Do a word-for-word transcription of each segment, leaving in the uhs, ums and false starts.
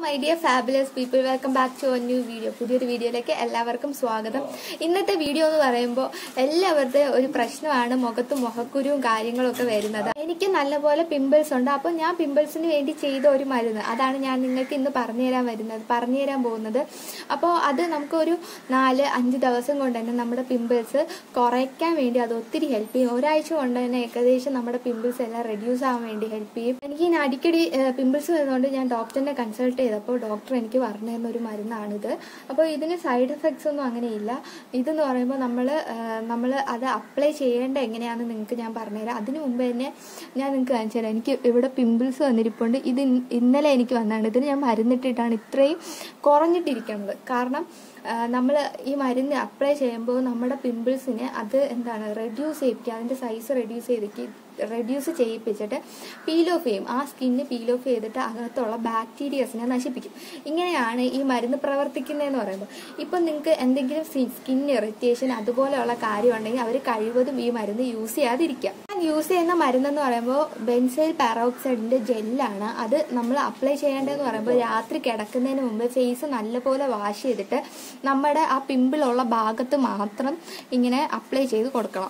my dear fabulous people, welcome back to a new video. പുതിയൊരു വീഡിയോയിലേക്ക് എല്ലാവർക്കും സ്വാഗതം. ഇന്നത്തെ വീഡിയോ എന്ന് പറയുമ്പോൾ എല്ലാവരുടെ ഒരു പ്രശ്നമാണ് മുഖത്തും മുഖക്കുരുവും കാര്യങ്ങളൊക്കെ വരുന്നത്. എനിക്ക് നല്ലപോലെ പിമ്പിൾസ് ഉണ്ട്. അപ്പോൾ ഞാൻ പിമ്പിൾസിന് വേണ്ടി ചെയ്ത ഒരു മരുന്ന് അതാണ് ഞാൻ നിങ്ങൾക്ക് ഇന്ന് പറഞ്ഞു തരാൻ വരുന്നത് പറഞ്ഞു തരാൻ പോകുന്നത്. അപ്പോൾ അത് നമുക്കൊരു നാല് അഞ്ച് ദിവസം കൊണ്ട് തന്നെ നമ്മുടെ പിമ്പിൾസ് കുറയ്ക്കാൻ വേണ്ടി അത് ഒത്തിരി ഹെൽപ്പ് ചെയ്യും. ഒരാഴ്ച കൊണ്ട് തന്നെ ഏകദേശം നമ്മുടെ പിമ്പിൾസ് എല്ലാം റെഡ്യൂസ് ആവാൻ വേണ്ടി ഹെൽപ്പ് ചെയ്യും. എനിക്ക് ഇനി അടിക്കടി പിമ്പിൾസ് വരുന്നതുകൊണ്ട് ഞാൻ ഡോക്ടറിനെ കൺസൾട്ട് ചെയ്തപ്പോൾ ഡോക്ടർ എനിക്ക് പറഞ്ഞു തരുന്ന ഒരു മരുന്നാണിത്. അപ്പോൾ ഇതിന് സൈഡ് എഫക്ട്സ് ഒന്നും അങ്ങനെയില്ല. ഇതെന്ന് പറയുമ്പോൾ നമ്മൾ നമ്മൾ അത് അപ്ലൈ ചെയ്യേണ്ട എങ്ങനെയാണെന്ന് നിങ്ങൾക്ക് ഞാൻ പറഞ്ഞുതരാം. അതിന് മുമ്പ് തന്നെ ഞാൻ നിങ്ങൾക്ക് കാണിച്ചു തരാം. എനിക്ക് ഇവിടെ പിമ്പിൾസ് വന്നിരിപ്പുണ്ട്. ഇത് ഇന്നലെ എനിക്ക് വന്നതാണ്. ഇതിന് ഞാൻ മരുന്നിട്ടിട്ടാണ് ഇത്രയും കുറഞ്ഞിട്ടിരിക്കുന്നത്. കാരണം നമ്മൾ ഈ മരുന്ന് അപ്ലൈ ചെയ്യുമ്പോൾ നമ്മുടെ പിമ്പിൾസിനെ അത് എന്താണ് റെഡ്യൂസ് ചെയ്യിപ്പിക്കുക, അതിൻ്റെ സൈസ് റെഡ്യൂസ് ചെയ്തിട്ട് റെഡ്യൂസ് ചെയ്യിപ്പിച്ചിട്ട് പീൽ ഓഫ് ചെയ്യും. ആ സ്കിന്ന് പീൽ ഓഫ് ചെയ്തിട്ട് അകത്തുള്ള ബാക്ടീരിയസിനെ നശിപ്പിക്കും. ഇങ്ങനെയാണ് ഈ മരുന്ന് പ്രവർത്തിക്കുന്നതെന്ന് പറയുമ്പോൾ. ഇപ്പം നിങ്ങൾക്ക് എന്തെങ്കിലും സ്കിൻ ഇറിറ്റേഷൻ അതുപോലെയുള്ള കാര്യം ഉണ്ടെങ്കിൽ അവർ കഴിവതും ഈ മരുന്ന് യൂസ് ചെയ്യാതിരിക്കുക. ഞാൻ യൂസ് ചെയ്യുന്ന മരുന്നെന്ന് പറയുമ്പോൾ ബെൻസൈൽ പാരോക്സൈഡിൻ്റെ ജെല്ലാണ്. അത് നമ്മൾ അപ്ലൈ ചെയ്യേണ്ടതെന്ന് പറയുമ്പോൾ രാത്രി കിടക്കുന്നതിന് മുമ്പ് ഫേസ് നല്ലപോലെ വാഷ് ചെയ്തിട്ട് നമ്മുടെ ആ പിമ്പിളുള്ള ഭാഗത്ത് മാത്രം ഇങ്ങനെ അപ്ലൈ ചെയ്ത് കൊടുക്കണം.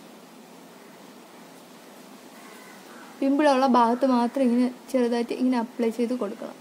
പിമ്പിളുള്ള ഭാഗത്ത് മാത്രം ഇങ്ങനെ ചെറുതായിട്ട് ഇങ്ങനെ അപ്ലൈ ചെയ്ത് കൊടുക്കണം.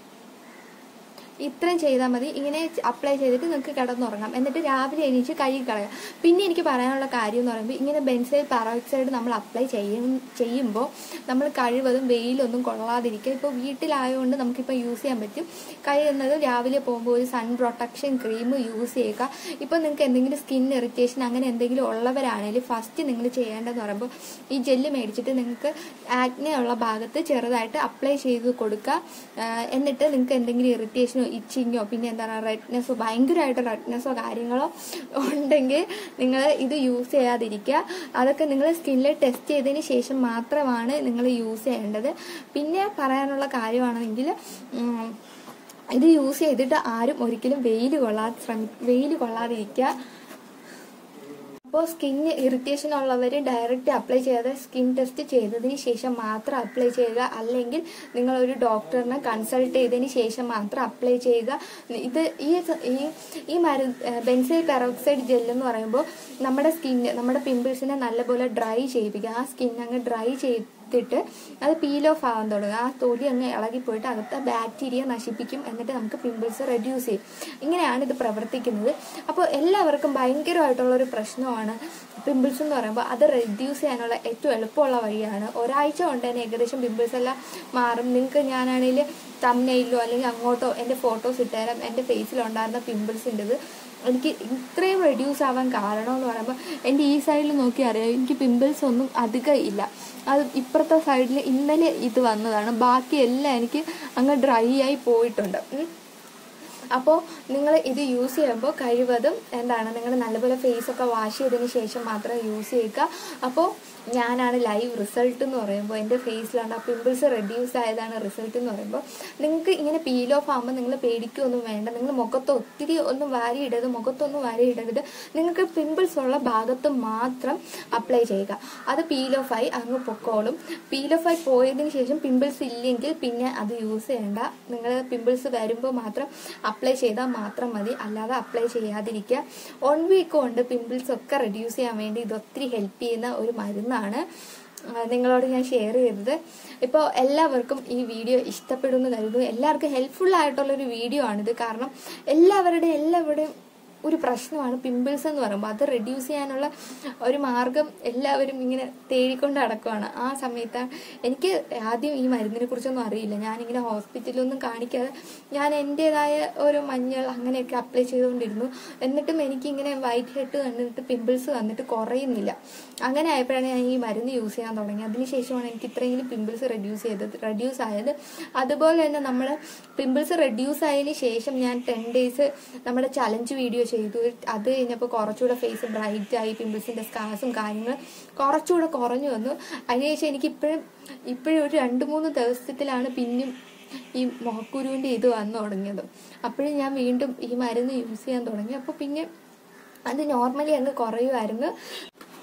ഇത്രയും ചെയ്താൽ മതി. ഇങ്ങനെ അപ്ലൈ ചെയ്തിട്ട് നിങ്ങൾക്ക് കിടന്നുറങ്ങാം. എന്നിട്ട് രാവിലെ എണീച്ച് കഴുകി കളയാം. പിന്നെ എനിക്ക് പറയാനുള്ള കാര്യം എന്ന് പറയുമ്പോൾ ഇങ്ങനെ ബെൻസൈൽ പാരോക്സൈഡ് നമ്മൾ അപ്ലൈ ചെയ്യും ചെയ്യുമ്പോൾ നമ്മൾ കഴിവതും വെയിലൊന്നും കൊള്ളാതിരിക്കുക. ഇപ്പോൾ വീട്ടിലായതുകൊണ്ട് നമുക്കിപ്പോൾ യൂസ് ചെയ്യാൻ പറ്റും. കഴിയുന്നത് രാവിലെ പോകുമ്പോൾ ഒരു സൺ പ്രൊട്ടക്ഷൻ ക്രീം യൂസ് ചെയ്യുക. ഇപ്പോൾ നിങ്ങൾക്ക് എന്തെങ്കിലും സ്കിൻ ഇറിറ്റേഷൻ അങ്ങനെ എന്തെങ്കിലും ഉള്ളവരാണെങ്കിൽ ഫസ്റ്റ് നിങ്ങൾ ചെയ്യേണ്ടതെന്ന് പറയുമ്പോൾ ഈ ജെല്ല് മേടിച്ചിട്ട് നിങ്ങൾക്ക് ആക്നെ ഉള്ള ഭാഗത്ത് ചെറുതായിട്ട് അപ്ലൈ ചെയ്ത് കൊടുക്കുക. എന്നിട്ട് നിങ്ങൾക്ക് എന്തെങ്കിലും ഇറിറ്റേഷനോ ഇച്ചിങ്ങോ പിന്നെ എന്താണ് റെഡ്നെസ്സോ ഭയങ്കരമായിട്ട് റെഡ്നെസ്സോ കാര്യങ്ങളോ ഉണ്ടെങ്കിൽ നിങ്ങൾ ഇത് യൂസ് ചെയ്യാതിരിക്കുക. അതൊക്കെ നിങ്ങൾ സ്കിന്നിൽ ടെസ്റ്റ് ചെയ്തതിന് ശേഷം മാത്രമാണ് നിങ്ങൾ യൂസ് ചെയ്യേണ്ടത്. പിന്നെ പറയാനുള്ള കാര്യമാണെങ്കിൽ ഇത് യൂസ് ചെയ്തിട്ട് ആരും ഒരിക്കലും വെയിൽ കൊള്ളാതെ ശ്രമി വെയിൽ കൊള്ളാതിരിക്കുക. അപ്പോൾ സ്കിന്ന് ഇറിറ്റേഷൻ ഉള്ളവർ ഡയറക്റ്റ് അപ്ലൈ ചെയ്യാതെ സ്കിൻ ടെസ്റ്റ് ചെയ്തതിന് ശേഷം മാത്രം അപ്ലൈ ചെയ്യുക. അല്ലെങ്കിൽ നിങ്ങളൊരു ഡോക്ടറിനെ കൺസൾട്ട് ചെയ്തതിന് ശേഷം മാത്രം അപ്ലൈ ചെയ്യുക. ഇത് ഈ ഈ മരുന്ന് ബെൻസൈൽ പെറോക്സൈഡ് ജെല്ലെന്ന് പറയുമ്പോൾ നമ്മുടെ സ്കിന്ന് നമ്മുടെ പിമ്പിൾസിനെ നല്ലപോലെ ഡ്രൈ ചെയ്യിപ്പിക്കുക. ആ സ്കിൻ അങ്ങ് ഡ്രൈ ചെയ്ത് ിട്ട് അത് പീൽ ഓഫ് ആവാൻ തുടങ്ങും. ആ തൊലി അങ്ങ് ഇളകിപ്പോയിട്ട് അകത്ത് ബാക്ടീരിയ നശിപ്പിക്കും. എന്നിട്ട് നമുക്ക് പിമ്പിൾസ് റെഡ്യൂസ് ചെയ്യും. ഇങ്ങനെയാണ് ഇത് പ്രവർത്തിക്കുന്നത്. അപ്പോൾ എല്ലാവർക്കും ഭയങ്കരമായിട്ടുള്ളൊരു പ്രശ്നമാണ് പിമ്പിൾസ് എന്ന് പറയുമ്പോൾ. അത് റെഡ്യൂസ് ചെയ്യാനുള്ള ഏറ്റവും എളുപ്പമുള്ള വഴിയാണ്. ഒരാഴ്ച കൊണ്ട് തന്നെ ഏകദേശം പിമ്പിൾസ് എല്ലാം മാറും. നിങ്ങൾക്ക് ഞാനാണെങ്കിൽ തംബ്നെയിലോ അല്ലെങ്കിൽ അങ്ങോട്ടോ എൻ്റെ ഫോട്ടോസ് ഇട്ടുതരാം. എൻ്റെ ഫേസിലുണ്ടായിരുന്ന പിമ്പിൾസിൻ്റെത് എനിക്ക് ഇത്രയും റെഡ്യൂസ് ആവാൻ കാരണം എന്ന് പറയുമ്പോൾ എൻ്റെ ഈ സൈഡിൽ നോക്കി അറിയാം എനിക്ക് പിമ്പിൾസ് ഒന്നും അധികം ഇല്ല. അത് ഇപ്പുറത്തെ സൈഡിൽ ഇന്നലെ ഇത് വന്നതാണ്. ബാക്കിയെല്ലാം എനിക്ക് അങ്ങ് ഡ്രൈ ആയി പോയിട്ടുണ്ട്. അപ്പോൾ നിങ്ങൾ ഇത് യൂസ് ചെയ്യുമ്പോൾ കഴിവതും എന്താണ് നിങ്ങൾ നല്ലപോലെ ഫേസൊക്കെ വാഷ് ചെയ്തതിന് ശേഷം മാത്രം യൂസ് ചെയ്യുക. അപ്പോൾ ഞാനാണ് ലൈവ് റിസൾട്ട് എന്ന് പറയുമ്പോൾ എൻ്റെ ഫേസിലാണ് ആ പിമ്പിൾസ് റെഡ്യൂസ് ആയതാണ് റിസൾട്ട് എന്ന് പറയുമ്പോൾ. നിങ്ങൾക്ക് ഇങ്ങനെ പീൽ ഓഫ് ആകുമ്പോൾ നിങ്ങൾ പേടിക്കുകയൊന്നും വേണ്ട. നിങ്ങൾ മുഖത്ത് ഒത്തിരി ഒന്നും വാരി ഇടരുത്, മുഖത്തൊന്നും വാരി ഇടരുത്. നിങ്ങൾക്ക് പിമ്പിൾസ് ഉള്ള ഭാഗത്ത് മാത്രം അപ്ലൈ ചെയ്യുക. അത് പീൽ ഓഫ് ആയി അങ്ങ് പൊക്കോളും. പീൽ ഓഫ് ആയി പോയതിന് ശേഷം പിമ്പിൾസ് ഇല്ലെങ്കിൽ പിന്നെ അത് യൂസ് ചെയ്യേണ്ട. നിങ്ങൾ പിമ്പിൾസ് വരുമ്പോൾ മാത്രം അപ്ലൈ ചെയ്താൽ മാത്രം മതി. അല്ലാതെ അപ്ലൈ ചെയ്യാതിരിക്കുക. വൺ വീക്ക് കൊണ്ട് പിമ്പിൾസ് ഒക്കെ റെഡ്യൂസ് ചെയ്യാൻ വേണ്ടി ഇത് ഒത്തിരി ഹെൽപ്പ് ചെയ്യുന്ന ഒരു മരുന്നാണ് നിങ്ങളോട് ഞാൻ ഷെയർ ചെയ്തത്. ഇപ്പോൾ എല്ലാവർക്കും ഈ വീഡിയോ ഇഷ്ടപ്പെടുമെന്ന് കരുതുന്നു. എല്ലാവർക്കും ഹെൽപ്ഫുൾ ആയിട്ടുള്ളൊരു വീഡിയോ ആണിത്. കാരണം എല്ലാവരുടെയും എല്ലാവരുടെയും ഒരു പ്രശ്നമാണ് പിമ്പിൾസ് എന്ന് പറയുമ്പോൾ. അത് റെഡ്യൂസ് ചെയ്യാനുള്ള ഒരു മാർഗം എല്ലാവരും ഇങ്ങനെ തേടിക്കൊണ്ട് നടക്കുകയാണ്. ആ സമയത്താണ് എനിക്ക് ആദ്യം ഈ മരുന്നിനെ കുറിച്ചൊന്നും അറിയില്ല. ഞാനിങ്ങനെ ഹോസ്പിറ്റലൊന്നും കാണിക്കാതെ ഞാൻ എൻ്റേതായ ഓരോ മഞ്ഞൾ അങ്ങനെയൊക്കെ അപ്ലൈ ചെയ്തുകൊണ്ടിരുന്നു. എന്നിട്ടും എനിക്കിങ്ങനെ വൈറ്റ് ഹെഡ് കണ്ടിട്ട് പിമ്പിൾസ് വന്നിട്ട് കുറയുന്നില്ല. അങ്ങനെ ആയപ്പോഴാണ് ഞാൻ ഈ മരുന്ന് യൂസ് ചെയ്യാൻ തുടങ്ങി. അതിനുശേഷമാണ് എനിക്ക് ഇത്രയെങ്കിലും പിമ്പിൾസ് റെഡ്യൂസ് ചെയ്തത് റെഡ്യൂസ് ആയത്. അതുപോലെ തന്നെ നമ്മൾ പിമ്പിൾസ് റെഡ്യൂസ് ആയതിനു ശേഷം ഞാൻ ടെൻ ഡേയ്സ് നമ്മുടെ ചലഞ്ച് വീഡിയോ ചെയ്തു. അത് കഴിഞ്ഞപ്പോൾ കുറച്ചുകൂടെ ഫേസ് ബ്രൈറ്റ് ആയി. പിമ്പിൾസിൻ്റെ സ്കാർസും കാര്യങ്ങളും കുറച്ചുകൂടെ കുറഞ്ഞു വന്നു. അതിനുശേഷം എനിക്ക് ഇപ്പോഴും ഇപ്പോഴും ഒരു രണ്ട് മൂന്ന് ദിവസത്തിലാണ് പിന്നും ഈ മുഖക്കുരുവിൻ്റെ ഇത് വന്നു തുടങ്ങിയത്. അപ്പോഴും ഞാൻ വീണ്ടും ഈ മരുന്ന് യൂസ് ചെയ്യാൻ തുടങ്ങി. അപ്പോൾ പിന്നെ അത് നോർമലി അങ്ങ് കുറയുമായിരുന്നു.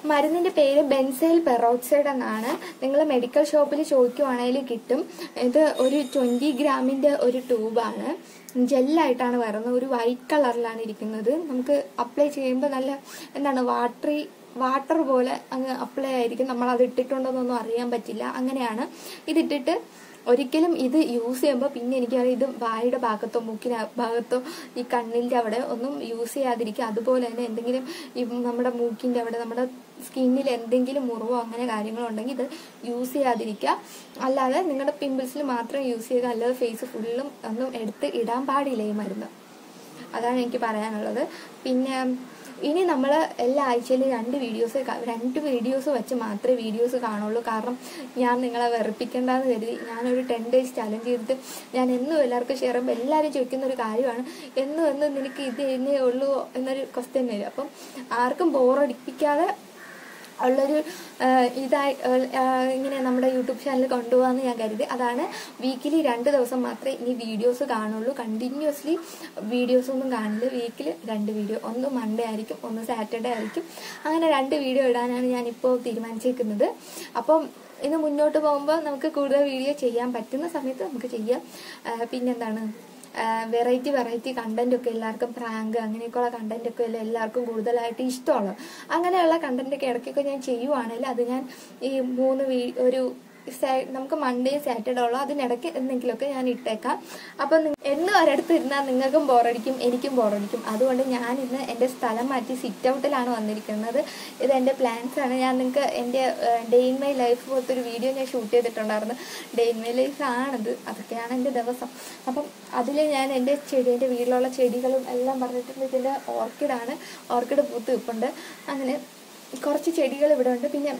മരുന്നിൻ്റെ പേര് ബെൻസൈൽ പെറോക്സൈഡ് എന്നാണ്. നിങ്ങൾ മെഡിക്കൽ ഷോപ്പിൽ ചോദിക്കുവാണെങ്കിൽ കിട്ടും. ഇത് ഒരു ട്വൻറ്റി ഗ്രാമിൻ്റെ ഒരു ട്യൂബാണ്. ജെല്ലായിട്ടാണ് വരുന്നത്. ഒരു വൈറ്റ് കളറിലാണ് ഇരിക്കുന്നത്. നമുക്ക് അപ്ലൈ ചെയ്യുമ്പോൾ നല്ല എന്താണ് വാട്ടറി വാട്ടർ പോലെ അങ്ങ് അപ്ലൈ ആയിരിക്കും. നമ്മൾ അത് ഇട്ടിട്ടുണ്ടോയെന്നൊന്നും അറിയാൻ പറ്റില്ല. അങ്ങനെയാണ് ഇതിട്ടിട്ട് ഒരിക്കലും ഇത് യൂസ് ചെയ്യുമ്പോൾ പിന്നെ എനിക്കറിയാം ഇത് വായുടെ ഭാഗത്തോ മൂക്കിന് ഭാഗത്തോ ഈ കണ്ണിൻ്റെ അവിടെ ഒന്നും യൂസ് ചെയ്യാതിരിക്കുക. അതുപോലെ തന്നെ എന്തെങ്കിലും ഈ നമ്മുടെ മൂക്കിൻ്റെ അവിടെ നമ്മുടെ സ്കിന്നിൽ എന്തെങ്കിലും മുറിവോ അങ്ങനെ കാര്യങ്ങളോ ഉണ്ടെങ്കിൽ ഇത് യൂസ് ചെയ്യാതിരിക്കുക. അല്ലാതെ നിങ്ങളുടെ പിമ്പിൾസിൽ മാത്രം യൂസ് ചെയ്യുക. അല്ലാതെ ഫേസ് ഫുള്ളും ഒന്നും എടുത്ത് ഇടാൻ പാടില്ല ഈ മരുന്ന്. അതാണ് എനിക്ക് പറയാനുള്ളത്. പിന്നെ ഇനി നമ്മൾ എല്ലാ ആഴ്ചയിലും രണ്ട് വീഡിയോസ് രണ്ട് വീഡിയോസ് വെച്ച് മാത്രമേ വീഡിയോസ് കാണുള്ളൂ. കാരണം ഞാൻ നിങ്ങളെ വെറുപ്പിക്കേണ്ടെന്ന് കരുതി ഞാനൊരു ടെൻ ഡേയ്സ് ചലഞ്ച് ചെയ്തിട്ട് ഞാൻ എന്നും എല്ലാവർക്കും ഷെയർ ചെയ്യുമ്പോൾ എല്ലാവരും ചോദിക്കുന്ന ഒരു കാര്യമാണ്, എന്നും എന്നും നിനക്ക് ഇത് എന്നേ ഉള്ളൂ എന്നൊരു ക്വസ്റ്റ്യൻ വരും. അപ്പം ആർക്കും ബോറടിപ്പിക്കാതെ ഉള്ളൊരു ഇതായി ഇങ്ങനെ നമ്മുടെ യൂട്യൂബ് ചാനൽ കൊണ്ടുപോകാമെന്ന് ഞാൻ കരുതി. അതാണ് വീക്കിലി രണ്ട് ദിവസം മാത്രമേ ഇനി വീഡിയോസ് കാണുള്ളൂ. കണ്ടിന്യൂസ്ലി വീഡിയോസ് ഒന്നും കാണില്ല. വീക്കിൽ രണ്ട് വീഡിയോ, ഒന്ന് മൺഡേ ആയിരിക്കും, ഒന്ന് സാറ്റർഡേ ആയിരിക്കും. അങ്ങനെ രണ്ട് വീഡിയോ ഇടാനാണ് ഞാനിപ്പോൾ തീരുമാനിച്ചിരിക്കുന്നത്. അപ്പം ഇന്ന് മുന്നോട്ട് പോകുമ്പോൾ നമുക്ക് കൂടുതൽ വീഡിയോ ചെയ്യാൻ പറ്റുന്ന സമയത്ത് നമുക്ക് ചെയ്യാം. പിന്നെന്താണ്, വെറൈറ്റി വെറൈറ്റി കണ്ടൻറ്റൊക്കെ എല്ലാവർക്കും പ്രാങ്ക് അങ്ങനെയൊക്കെയുള്ള കണ്ടൻറ്റൊക്കെ അല്ലേ എല്ലാവർക്കും കൂടുതലായിട്ട് ഇഷ്ടമുള്ളത്. അങ്ങനെയുള്ള കണ്ടൻറ്റൊക്കെ ഇടയ്ക്കൊക്കെ ഞാൻ ചെയ്യുവാണെങ്കിൽ അത് ഞാൻ ഈ മൂന്ന് വീ ഒരു നമുക്ക് മൺഡേ സാറ്റർഡേ ഉള്ളൂ, അതിനിടയ്ക്ക് എന്തെങ്കിലുമൊക്കെ ഞാൻ ഇട്ടേക്കാം. അപ്പം എന്നും ഒരിടത്ത് ഇരുന്നാൽ നിങ്ങൾക്കും ബോറടിക്കും, എനിക്കും ബോറടിക്കും. അതുകൊണ്ട് ഞാൻ ഇന്ന് എൻ്റെ സ്ഥലം മാറ്റി സിറ്റ് ഔട്ടിലാണ് വന്നിരിക്കുന്നത്. ഇത് എൻ്റെ പ്ലാൻസ് ആണ്. ഞാൻ നിങ്ങൾക്ക് എൻ്റെ ഡേ ഇൻ മൈ ലൈഫ് പോലത്തെ ഒരു വീഡിയോ ഞാൻ ഷൂട്ട് ചെയ്തിട്ടുണ്ടായിരുന്നു. ഡേ ഇൻ മൈ ലൈഫ് ആണത്, അതൊക്കെയാണ് എൻ്റെ ദിവസം. അപ്പം അതിൽ ഞാൻ എൻ്റെ ചെടി, എൻ്റെ വീട്ടിലുള്ള ചെടികളും എല്ലാം പറഞ്ഞിട്ടുണ്ട്. ഇതിൻ്റെ ഓർക്കിഡാണ്, ഓർക്കിഡ് പൂത്ത് നിൽപ്പുണ്ട്. അങ്ങനെ കുറച്ച് ചെടികൾ ഇവിടെ ഉണ്ട്. പിന്നെ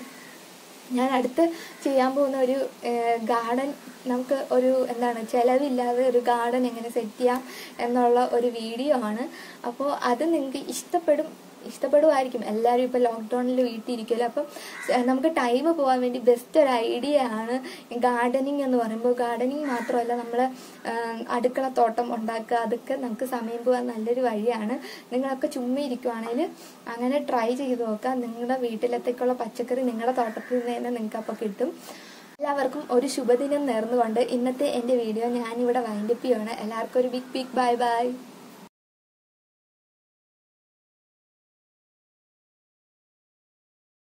ഞാൻ അടുത്ത് ചെയ്യാൻ പോകുന്ന ഒരു ഗാർഡൻ, നമുക്ക് ഒരു എന്താണ് ചിലവില്ലാതെ ഒരു ഗാർഡൻ എങ്ങനെ സെറ്റ് ചെയ്യാം എന്നുള്ള ഒരു വീഡിയോ ആണ്. അപ്പോൾ അത് നിങ്ങൾക്ക് ഇഷ്ടപ്പെടും ഇഷ്ടപ്പെടുമായിരിക്കും. എല്ലാവരും ഇപ്പോൾ ലോക്ക്ഡൗണിൽ വീട്ടിലിരിക്കുമല്ലോ. അപ്പം നമുക്ക് ടൈം പോകാൻ വേണ്ടി ബെസ്റ്റ് ഒരു ഐഡിയ ആണ് ഗാർഡനിങ് എന്ന് പറയുമ്പോൾ. ഗാർഡനിങ് മാത്രമല്ല, നമ്മൾ അടുക്കള തോട്ടം ഉണ്ടാക്കുക, അതൊക്കെ നമുക്ക് സമയം പോകാൻ നല്ലൊരു വഴിയാണ്. നിങ്ങളൊക്കെ ചുമ്മാ ഇരിക്കുവാണെങ്കിൽ അങ്ങനെ ട്രൈ ചെയ്ത് നോക്കുക. നിങ്ങളുടെ വീട്ടിലത്തേക്കുള്ള പച്ചക്കറി നിങ്ങളുടെ തോട്ടത്തിൽ നിന്ന് തന്നെ നിങ്ങൾക്ക് അപ്പോൾ കിട്ടും. എല്ലാവർക്കും ഒരു ശുഭദിനം നേർന്നുകൊണ്ട് ഇന്നത്തെ എൻ്റെ വീഡിയോ ഞാനിവിടെ വൈൻഡപ്പ് ചെയ്യുകയാണ്. എല്ലാവർക്കും ഒരു ബിഗ് ബിഗ് ബൈ ബൈ.